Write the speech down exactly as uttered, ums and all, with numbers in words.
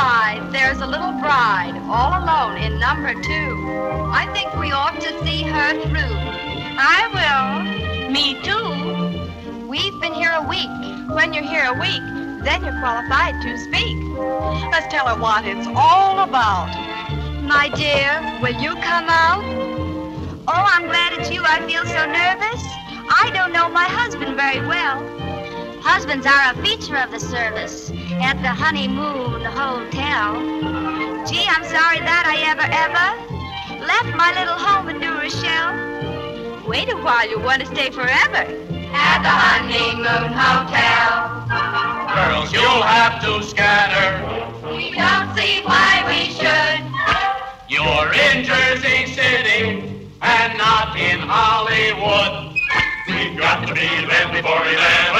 five, there's a little bride all alone in number two. I think we ought to see her through. I will. Me too. We've been here a week. When you're here a week, then you're qualified to speak. Let's tell her what it's all about. My dear, will you come out? Oh, I'm glad it's you. I feel so nervous. I don't know my husband very well. Husbands are a feature of the service at the Honeymoon Hotel. Gee, I'm sorry that I ever, ever left my little home in New Rochelle. Wait a while, you want to stay forever. At the Honeymoon Hotel. Girls, you'll have to scatter. We don't see why we should. You're in Jersey City and not in Hollywood. We've got to be there before we land.